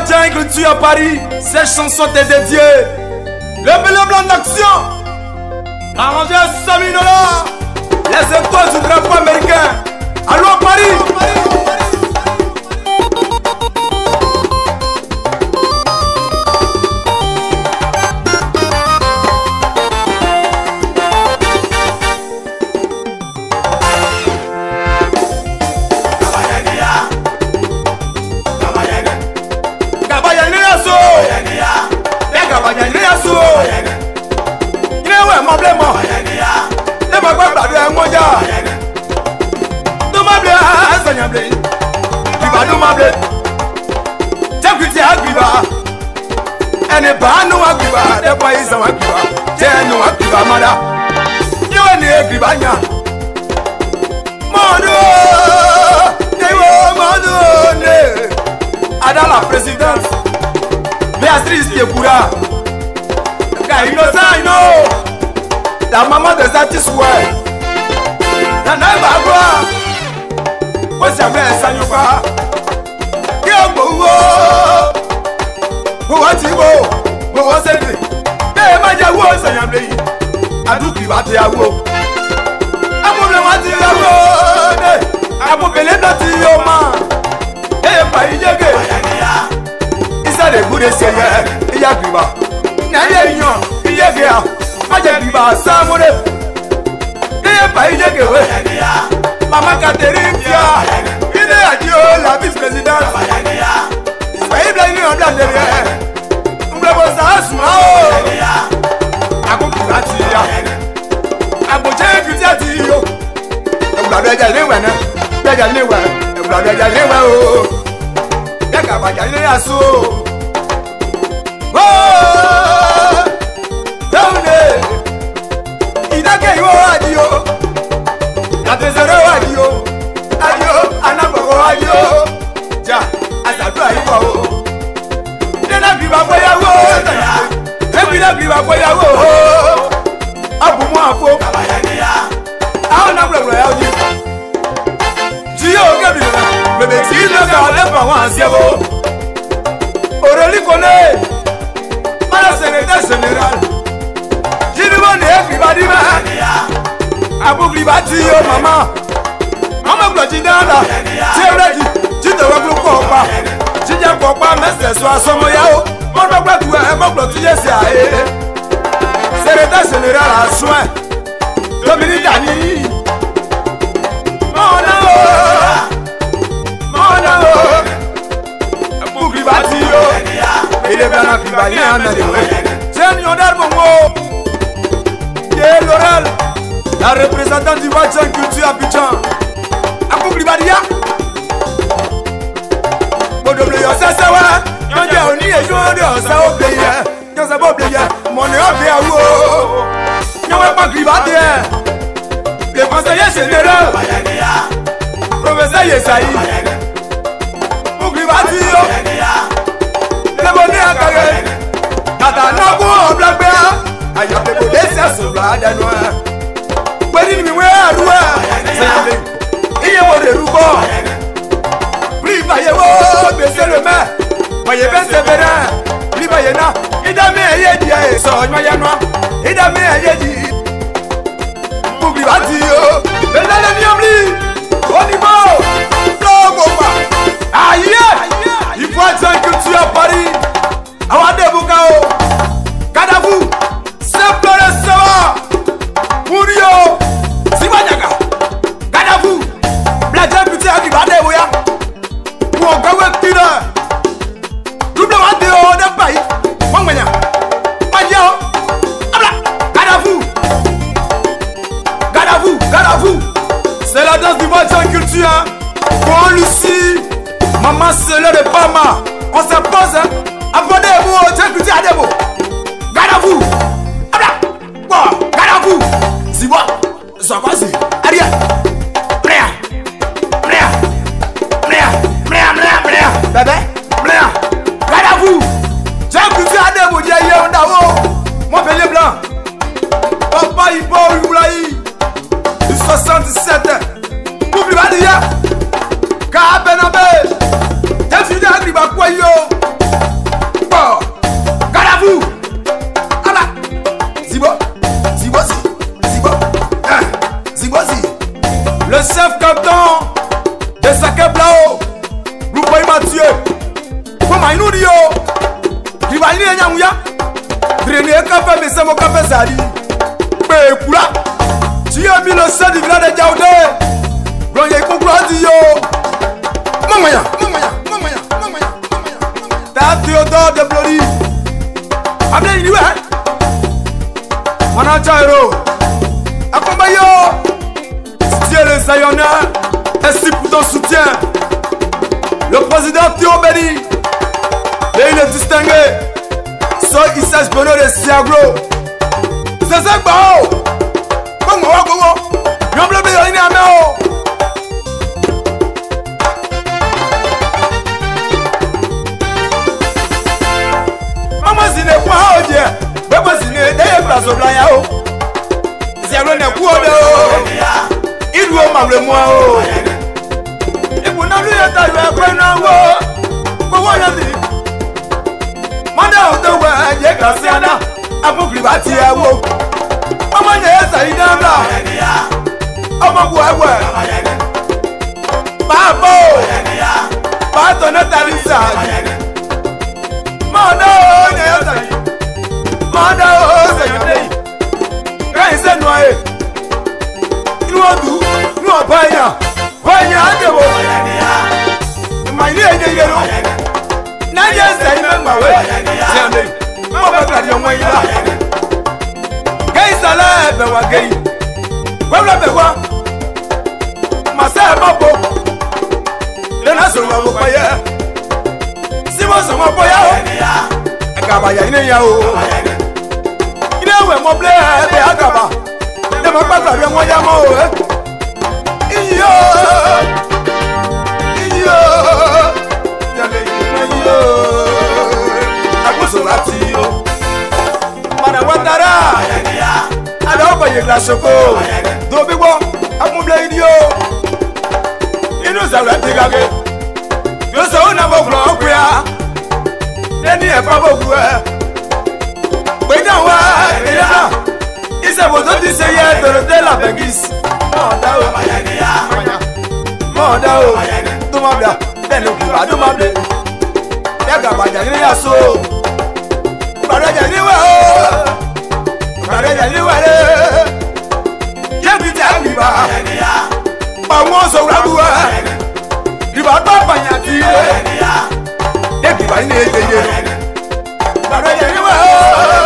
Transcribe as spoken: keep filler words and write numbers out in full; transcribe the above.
Jungle, tu à Paris, cette chanson t'est dédiée. Le bleu blanc d'action, arrangé à Sami dollars, les étoiles du drapeau américain. Allô à Paris, ene ba no agbiba de boy is agbiba je no agbiba mada yo ne agbiba nya modo ne wo modo ne ada la présidente Béatrice Yekura ka innocent no la maman des artistes ouais na na ba go o jamais sanyoba ki ogbo what you go? What was it? Hey, my dear, what's I am doing? I do give out the awo. I won't know what you are. I won't believe that you man. Hey, my dear, is that a good essay? Yagiba. Now, you're young. I just give us some of it. Hey, my dear, Mama Caterina. In the adieu, la vice présidente. Soyez bien en blanc derrière. Nous l'avons ça sous là. A beaucoup de bâtiments. A beaucoup de bâtiments. On va bien aller voir. Bien aller voir. On va bien aller voir. Bien qu'à pas gagner à saut. Oh, donnez. Il a gagné au adio. La désert au adio. Adio, anaboro adio. Tiens. Asadu ayiwa o, nena biba boya o, ebi na biba boya o, abu mu afo, awo na blo blo ya oji, ti o ke bi na, bebe ti le ka le pa wa se bo, oreli kone, para secrétaire général, jini mo ne biba di ma, abu biba ti o mama, mama blo ti danda, ti ready. Jide wa glu ko pa jije ko pa mese so asomo ya o mo do gba tu e mo glo tu yesi ae secrétaire général a soin Dominique Dani mona o mona o pour privati o il est bien en privati en de Seigneur d'Armongo et Laurel la représentante du Wadjan Culture Abidjan a pour privati ya ça ça va, on dit on y est joué de ça au pays, on ça va oublier, mon nom est à vous, on va pas privater, le conseiller général, professeur Yesaï, pour privater, le bonnet à carré, tata n'abo en blanc béa, aïe a fait des ça sur la danois, oui il m'y a roué, c'est il est mort de roubo. Monsieur le maire, voyez bien c'est vrai. Libayena, il a mis un yedi et son mayanois, il a mis un yedi. Pour lui battre, mais là le niambli, au niveau, l'ogoma. Aïe, il faut être culture à Paris. Awade Bukao, Kadavou, simple restaurant, Mourio, Simanyaga, Kadavou, Bladja Puti à Kibade Ouya. Pour gagner tira, double radio de pays, Mangmania, Madia, Abla, Gadavou, Gadavou, Gadavou, c'est la danse du Wadjan Culture, pour Lucie, maman c'est le de Pama, on se pose, abonnez-vous au Wadjan Culture à Debo, Gadavou, Abla, bon, Gadavou, si moi, ça passe, Ariel. Bébé, blanc, regarde à vous. J'ai poussé à des boudiers hier en Dao. Mon pilier blanc. Papa, il faut il voulait. Du soixante-dix-sept. Pour lui dire. Car Benabé. J'ai fini à Gribakoyo. Azadi, Pékula, tu as mis le sein du village de Djaoudé. Bronye Koukouadi yo. Mamaya, mamaya, mamaya, mamaya, mamaya. Ta Théodore de Blori. Amenez une nouvelle. Manachairo. Accompagnons. Dieu le Sayonneur. Merci pour ton soutien. Le président Théo Béni. Et il est distingué. Soy Issach Bonheur de Siagro. C'est ça que bao. Bongo, bongo. Yomble Béyoni Ameo. Maman Zine quoi au Dieu. Maman Zine d'ailleurs place au Blayao. Siagro n'est quoi de. Il doit m'appeler moi. Et pour nous, il y a ta joie. Comment on a dit? Manda otowa je grasiana abu privati awo mama je saida bla omo buawa babo bato na tarisa manda je sai manda o sai kai se noe iwodu no baya baya debo mai ni je yero na je sai me mawe Tiande, ma ba ka di onwa ila. Gei sala be wa gei. Webla be wa. Ma sa ma bo. Le na so ma bo pa ya. Si mo so ma bo ya o. Akaba ya ine ya o. Ine we mo ble be akaba. De ma pa ka bi onwa ya mo o. Iyo. Iyo. Tiande, iyo. Solatio Mana Watara Adoba Yegla Soko Dobibo Amuble Idio Inu Zara Tigage Yoso na Boglo Kwea Neni e Pabogwe Wena wa Ena Isa bozo diseye Dorote la Bengis Monda o Monda o Dumabla Benu Kiba Dumable Yaga Bajani Yaso Baraja niwa o Baraja niwa le Yebi jamiba Pa wonso rabuwa Riba papa nyati Yebi ba ni ejeye Baraja niwa o